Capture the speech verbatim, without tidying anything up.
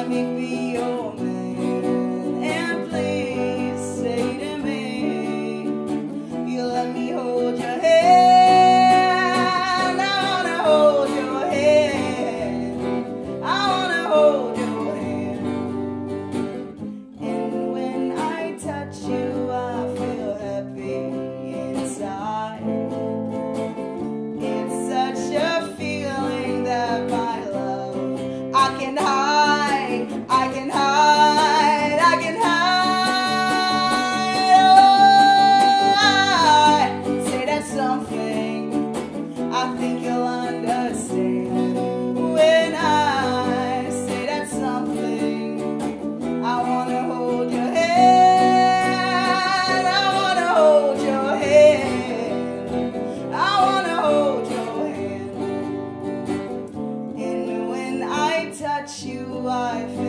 let me be your man, and please say to me, you let me hold your hand. I wanna hold your hand. I wanna hold your hand. And when I touch you, I feel happy inside. It's such a feeling that my love I can hide, I can hide, I can hide. Oh, I say that's something I think you'll understand. When I say that's something, I wanna hold your hand, I wanna hold your hand, I wanna hold your hand. And when I touch you, I feel